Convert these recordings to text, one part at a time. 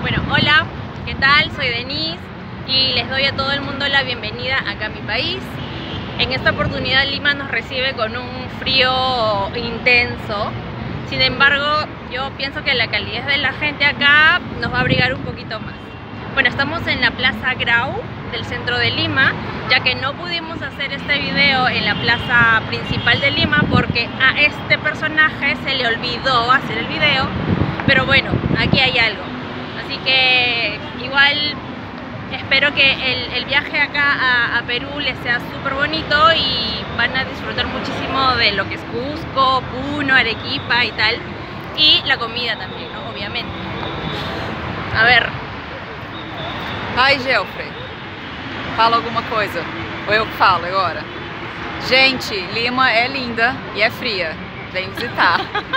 Bueno, hola, ¿qué tal? Soy Denise y les doy a todo el mundo la bienvenida acá a mi país. En esta oportunidad Lima nos recibe con un frío intenso. Sin embargo, yo pienso que la calidez de la gente acá nos va a abrigar un poquito más. Bueno, estamos en la Plaza Grau del centro de Lima, ya que no pudimos hacer este video en la plaza principal de Lima porque a este personaje se le olvidó hacer el video, pero bueno, aquí hay algo. Así que igual espero que el viaje acá a Perú les sea súper bonito y van a disfrutar muchísimo de lo que es Cusco, Puno, Arequipa y tal. Y la comida también, ¿no? Obviamente. A ver. Ai, Gelfrey, fala alguma coisa. Ou eu que falo agora? Gente, Lima é linda e é fria. Vem visitar.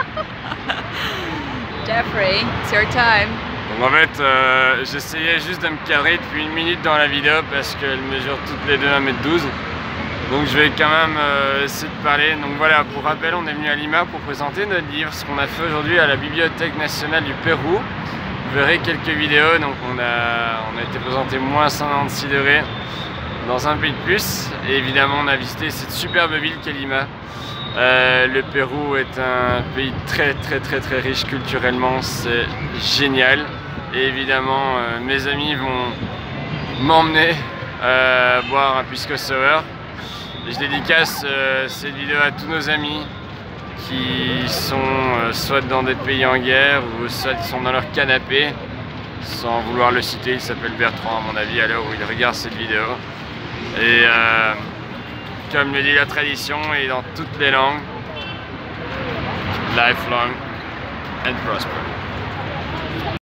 Jeffrey, it's your time. Donc en fait, j'essayais juste de me cadrer depuis 1 minute dans la vidéo parce qu'elles mesurent toutes les deux 1m12. Donc je vais quand même essayer de parler. Donc voilà, pour rappel, on est venu à Lima pour présenter notre livre, ce qu'on a fait aujourd'hui à la Bibliothèque nationale du Pérou. Vous verrez quelques vidéos, donc on a été présenté moins 196 degrés dans un pays de plus. Et évidemment, on a visité cette superbe ville qu'est Lima. Le Pérou est un pays très riche culturellement, c'est génial. Et évidemment, mes amis vont m'emmener boire un pisco sour. Et je dédicace cette vidéo à tous nos amis qui sont soit dans des pays en guerre ou soit qui sont dans leur canapé. Sans vouloir le citer, il s'appelle Bertrand à mon avis à l'heure où il regarde cette vidéo. Et comme le dit la tradition et dans toutes les langues, lifelong and prosper.